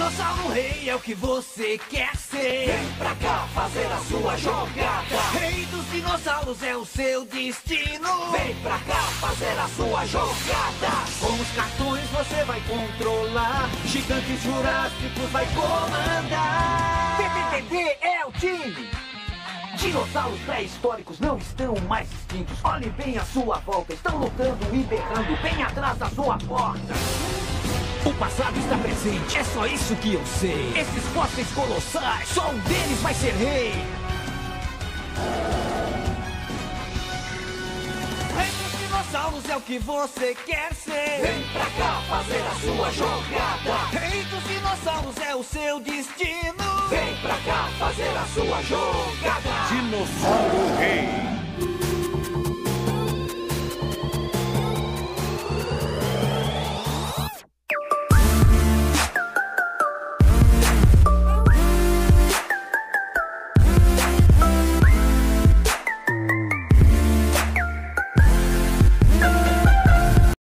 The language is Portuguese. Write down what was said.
Dinossauro Rei é o que você quer ser. Vem pra cá fazer a sua jogada. Rei dos dinossauros é o seu destino. Vem pra cá fazer a sua jogada. Com os cartões você vai controlar. Gigantes jurássicos vai comandar. TTTD é o time. Dinossauros pré-históricos não estão mais extintos. Olhe bem à sua volta. Estão lutando e berrando bem atrás da sua porta. O passado está presente, é só isso que eu sei. Esses fósseis colossais, só um deles vai ser rei. Rei dos dinossauros é o que você quer ser. Vem pra cá fazer a sua jogada. Rei dos dinossauros é o seu destino. Vem pra cá fazer a sua jogada. Dinossauro Rei.